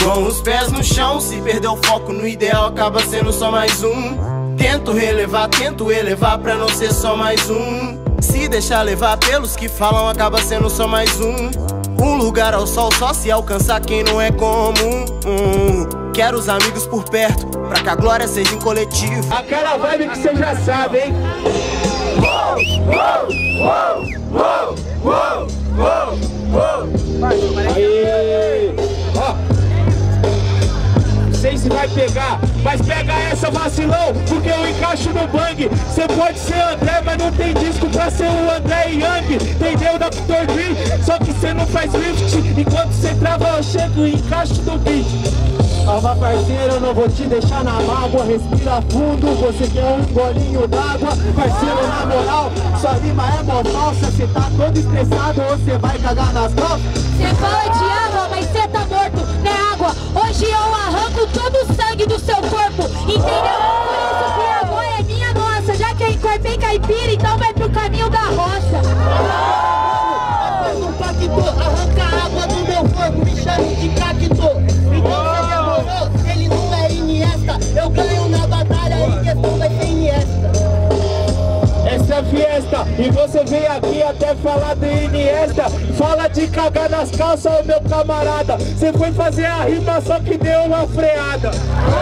Com os pés no chão, se perder o foco no ideal acaba sendo só mais um. Tento elevar pra não ser só mais um. Se deixar levar pelos que falam acaba sendo só mais um. Um lugar ao sol só se alcançar quem não é comum. Quero os amigos por perto, pra que a glória seja em coletivo. Aquela vibe que você já sabe, hein? Aê! Ó! Não sei se vai pegar, mas pega essa, vacilão, porque eu encaixo no bang. Cê pode ser André, mas não tem disco pra ser o André Young. Entendeu, Dr. Dre? Só que cê não faz lift. Enquanto cê trava, eu chego e encaixo no beat. Calma, parceiro, eu não vou te deixar na mágoa. Respira fundo, você quer um golinho d'água. Parceiro, na moral, sua rima é mó falsa. Cê tá todo estressado ou cê vai cagar nas calças? Cê fala de água, mas cê tá morto, não é água. Hoje eu arranco todo o sangue do seu corpo, entendeu? Por isso que a boia é minha nossa. Já que eu encorpei caipira, então vai pro caminho da roça. Um pacto, arranca água do meu corpo, me chame de cacto. Ele não é Iniesta, eu ganho na batalha e questão vai ser Iniesta. Essa é fiesta, e você vem aqui até falar de Iniesta. Fala de cagar nas calças, ô meu camarada. Você foi fazer a rima, só que deu uma freada.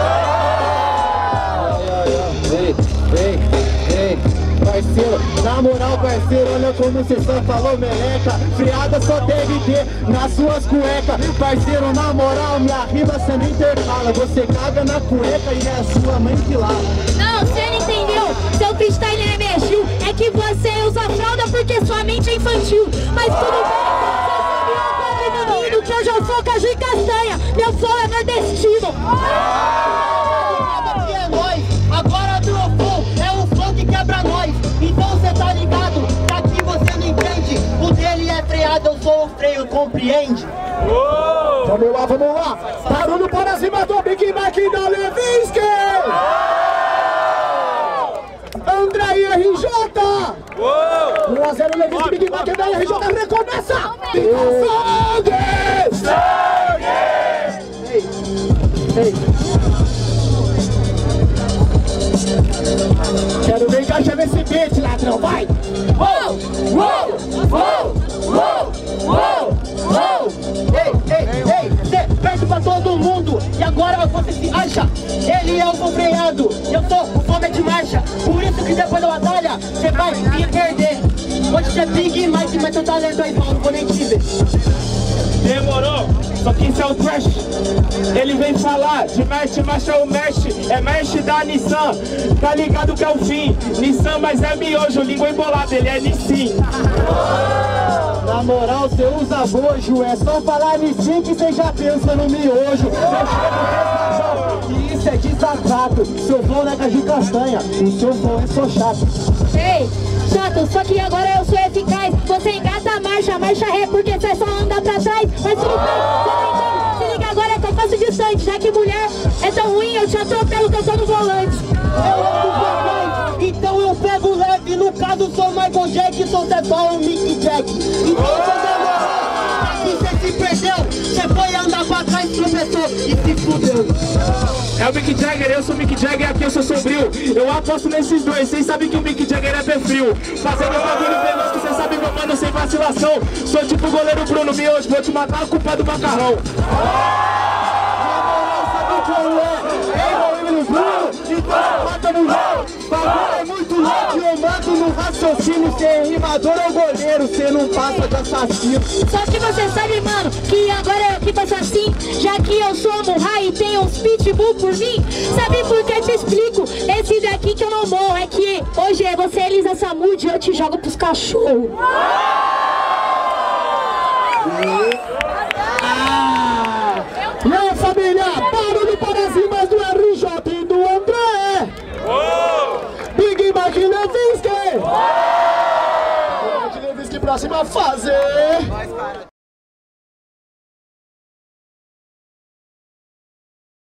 Vem, parceiro, na moral, parceiro, olha como cê só falou meleca. Freada só deve ter nas suas cuecas. Parceiro, na moral, minha rima cê não intercala. Você caga na cueca e é a sua mãe que lava. Não, cê não entendeu, seu freestyle é mexil. É que você usa fralda porque sua mente é infantil. Mas tudo bem, cê sabe o pobre menino que eu já sou caju e castanha. Meu flow é nordestino. Aqui é nóis, agora do flow é o flow que quebra nós. Então cê tá ligado, que aqui você não entende. O dele é freado, eu sou o freio, compreende? Vamos lá, barulho para cima do Big Mac da Levinsky. André e RJ. 1 a 0 Levinsky, Big Mac da RJ, recomeça. Ei. Quero ver encaixar nesse beat, ladrão, vai! Ei, cê perde pra todo mundo e agora você se acha. Ele é o freado, eu sou o fome de marcha. Por isso que depois da batalha, cê vai me perder. Hoje cê é Big Mike, mas seu talento é igual, não vou nem te ver. Demorou, só que isso é o trash. Ele vem falar de marcha é o mesh. É mesh da Nissan, tá ligado que é o fim. Nissan, mas é miojo, língua embolada, ele é Nissin. Na moral, cê usa bojo, é só falar Nissin que cê já pensa no miojo. Eu chego pesadão, e isso é desacato. Seu flow não é caju castanha, o seu flow é só chato. Ei, chato, só que agora eu sou eficaz. Você engata a marcha ré, porque você só anda pra trás. Mas tudo bem, você não entende. Se liga agora que eu faço distante. Já que mulher é tão ruim, eu te atropelo que eu tô no volante. Eu ando bastante, então eu pego leve. No caso sou Michael Jackson, cê só o Mick Jack. Então cê demorou, aqui cê se perdeu. Cê foi andar pra trás, tropeçou e se fudeu. É o Mick Jagger, eu sou o Mick Jagger, aqui eu sou sombrio. Eu aposto nesses dois, vocês sabem que o Mick Jagger é pé frio. Fazendo bagulho veloz que cês sabem, meu mano, sem vacilação. Sou tipo o goleiro Bruno Miojo, vou te matar a culpa do macarrão. Bagulho é muito louco, eu mato no raciocínio. Cê é rimador ou goleiro, cê não passa de assassino. Só que você sabe, mano, que agora eu que faço assim. Já que eu sou Murray e tenho uns pitbull por mim. Sabe por que eu te explico? Esse daqui que eu não morro é que hoje você é Elisa Samud e eu te jogo pros cachorros. E aí, família, barulho para as rimas do RJ e do André. Big Mac Levinsky. Big Mac Levinsky pra cima fazer.